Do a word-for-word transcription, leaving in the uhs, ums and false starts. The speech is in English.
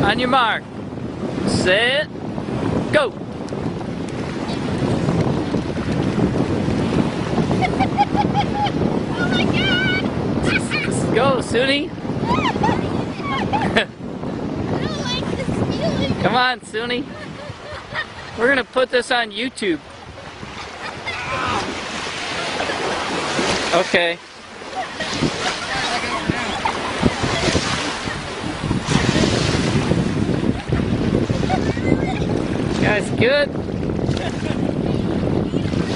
On your mark. Set. Go. Oh my God! Go, Suni. I don't like this feeling. Come on, Suni. We're gonna put this on YouTube. Okay. Guys, good.